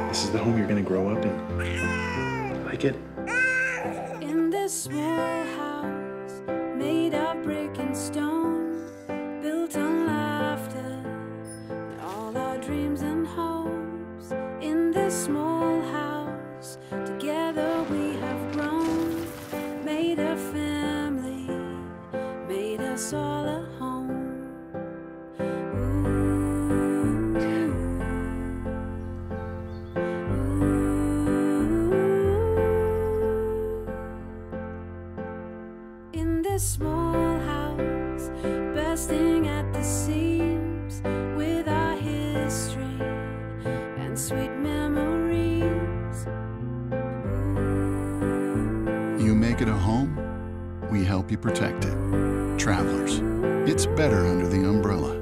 This is the home you're gonna grow up in. Like it? In this small house, made of brick and stone, built on laughter, and all our dreams and hopes. In this small house, together we have grown, made a family, made us all a home. In this small house, bursting at the seams with our history and sweet memories. You make it a home, we help you protect it. Travelers, it's better under the umbrella.